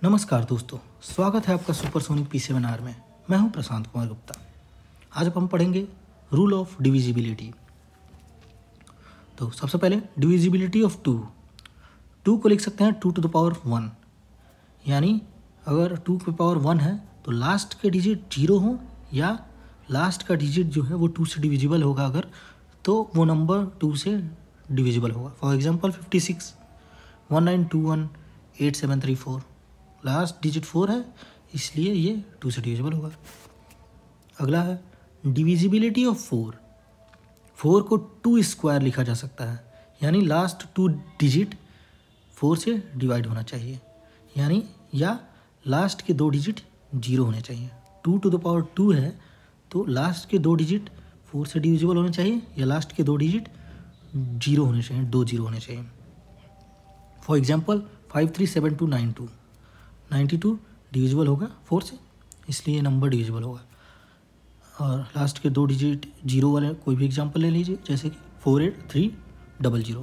नमस्कार दोस्तों, स्वागत है आपका सुपरसोनिक पीसी वेबिनार में। मैं हूं प्रशांत कुमार गुप्ता। आज हम पढ़ेंगे रूल ऑफ डिविजिबिलिटी। तो सबसे पहले डिविजिबिलिटी ऑफ 2 को लिख सकते हैं 2 to the power 1, यानी अगर 2 की पावर 1 है तो लास्ट के डिजिट 0 हो या लास्ट का डिजिट जो है वो 2 से डिविजिबल होगा अगर, तो वो नंबर 2 से डिविजिबल होगा। फॉर एग्जांपल 56, 1921, 8734, लास्ट डिजिट 4 है इसलिए ये 2 से डिविजिबल होगा। अगला है डिविजिबिलिटी ऑफ 4 को 2 स्क्वायर लिखा जा सकता है, यानी लास्ट 2 डिजिट 4 से डिवाइड होना चाहिए, यानी या लास्ट के 2 डिजिट 0 होने चाहिए। 2 to the power 2 है तो लास्ट के 2 डिजिट 4 से डिविजिबल होने चाहिए या लास्ट के 2 डिजिट 0 होने चाहिए, 2 0 होने चाहिए। फॉर एग्जाम्पल 537292, 92 डिविजिबल होगा 4 से, इसलिए ये नंबर डिविजिबल होगा। और लास्ट के 2 डिजिट 0 वाले कोई भी एग्जाम्पल ले लीजिए, जैसे कि 48300।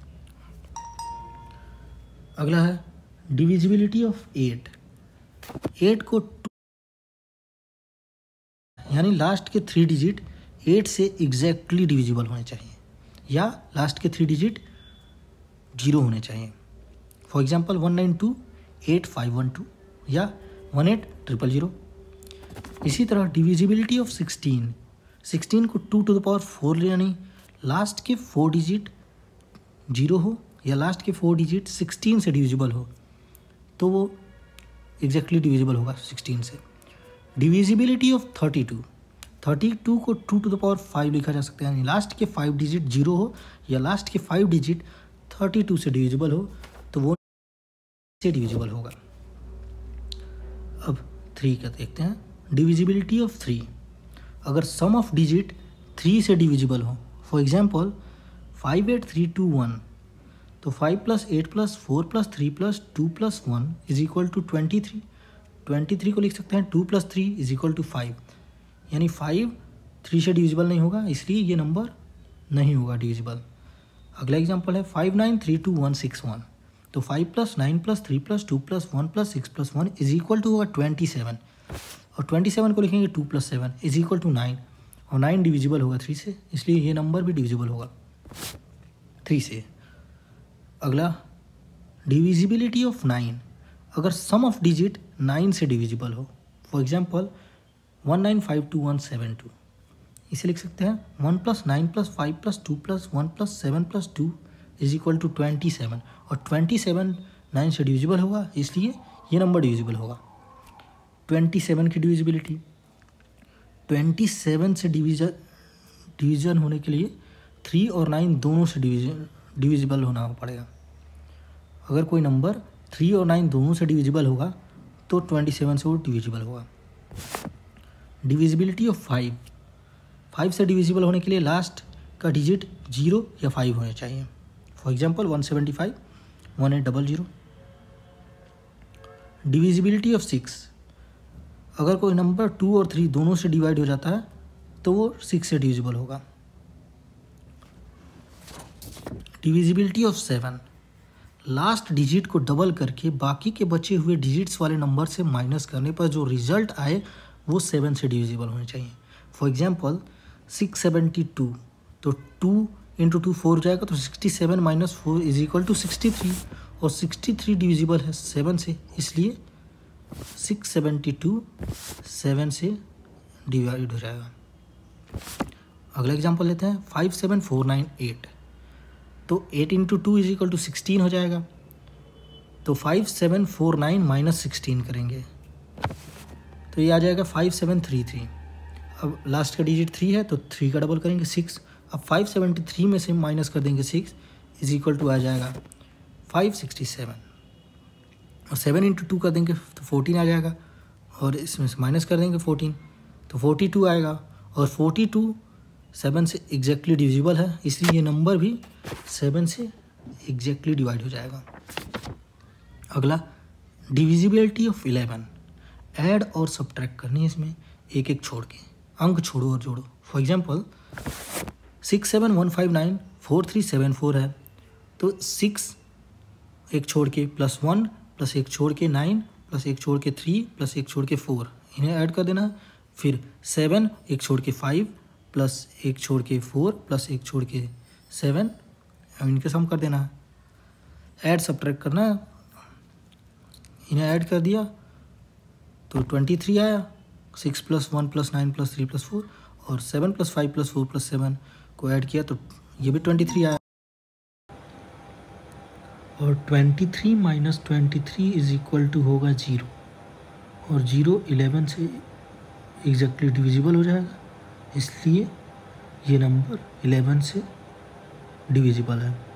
अगला है डिविजिबिलिटी ऑफ 8 को 2, यानी लास्ट के 3 डिजिट 8 से एग्जैक्टली डिविजिबल होने चाहिए या लास्ट के 3 डिजिट 0 होने चाहिए। फॉर एग्जाम्पल 1928512 या 18000। इसी तरह डिविजिबिलिटी ऑफ 16 को 2 to the power 4, यानी लास्ट के 4 डिजिट 0 हो या लास्ट के 4 डिजिट 16 से डिविजिबल हो तो वो एग्जैक्टली डिविजिबल होगा 16 से। डिविजिबिलिटी ऑफ 32 को 2 to the power 5 लिखा जा सकता है, यानी लास्ट के 5 डिजिट 0 हो या लास्ट के 5 डिजिट 32 से डिविजिबल हो तो वो से डिविजिबल होगा। अब 3 का देखते हैं। डिविजिबिलिटी ऑफ 3, अगर सम ऑफ डिजिट 3 से डिविजिबल हो, फॉर एग्जाम्पल 58321, तो 5 + 8 + 4 + 3 + 2 + 1 = 23 को लिख सकते हैं 2 + 3 = 5, यानी 5 3 से डिविजिबल नहीं होगा, इसलिए ये नंबर नहीं होगा डिविजिबल। अगला एग्जाम्पल है 593261, तो 5 + 9 + 3 + 2 + 1 + 6 + 1 होगा 27, और 27 को लिखेंगे 2 + 7 = 9, और 9 डिविजिबल होगा 3 से, इसलिए ये नंबर भी डिविजिबल होगा 3 से। अगला डिविजिबिलिटी ऑफ 9, अगर सम ऑफ डिजिट 9 से डिविजिबल हो, फॉर एग्जाम्पल 195272, इसे लिख सकते हैं 1 + 9 + 5 + 2 + 1 + 7 + 2 = 27, और 27 9 से डिविजिबल होगा, इसलिए ये नंबर डिविजिबल होगा। 27 की डिविजिबिलिटी, 27 से डिवीजन होने के लिए 3 और 9 दोनों से डिविजिबल होना पड़ेगा। अगर कोई नंबर 3 और 9 दोनों से डिविजिबल होगा तो 27 से वो डिविजिबल होगा। डिविजिबिलिटी ऑफ 5 से डिविजिबल होने के लिए लास्ट का डिजिट 0 या 5 होने चाहिए। For example 175, 1800। डिविजिबिलिटी ऑफ 6, अगर कोई नंबर 2 और 3 दोनों से डिवाइड हो जाता है तो वो 6 से डिविजिबल होगा। डिविजिबिलिटी ऑफ 7, लास्ट डिजिट को डबल करके बाकी के बचे हुए डिजिट्स वाले नंबर से माइनस करने पर जो रिजल्ट आए वो 7 से डिविजिबल होने चाहिए। फॉर एग्जाम्पल 672, तो 2 × 2 4 हो जाएगा, तो 67 - 4 = 63, और 63 डिविजिबल है 7 से, इसलिए 672 7 से डिवाइड हो जाएगा। अगला एग्जाम्पल लेते हैं 57498, तो 8 × 2 = 16 हो जाएगा, तो 5749 - 16 करेंगे तो ये आ जाएगा 5733। अब लास्ट का डिजिट 3 है तो 3 का डबल करेंगे 6, अब 573 में से माइनस कर देंगे 6 = आ जाएगा 567, और 7 × 2 कर देंगे तो 14 आ जाएगा, और इसमें से माइनस कर देंगे 14 तो 42 आएगा, और 42 7 से एग्जैक्टली डिविजिबल है, इसलिए ये नंबर भी 7 से एग्जैक्टली डिवाइड हो जाएगा। अगला डिविजिबिलिटी ऑफ 11, ऐड और सब्ट्रैक्ट करनी है इसमें एक एक छोड़ के, अंक छोड़ो और जोड़ो। फॉर एग्जाम्पल 67159 4374 है, तो 6 एक छोड़ के +1 +1 छोड़ के 9 प्लस एक छोड़ के 3 प्लस एक छोड़ के 4, इन्हें ऐड कर देना। फिर 7 एक छोड़ के 5 प्लस एक छोड़ के 4 प्लस एक छोड़ के 7, इनके सम कर देना। ऐड सब्ट्रैक्ट करना, इन्हें ऐड कर दिया तो 23 आया। 6 + 1 + 9 + 3 + 4 और 7 + 5 + 4 + 7 को ऐड किया तो ये भी 23 आया। और 23 - 23 = होगा 0, और 0 11 से एग्जैक्टली डिविजिबल हो जाएगा, इसलिए ये नंबर 11 से डिविजिबल है।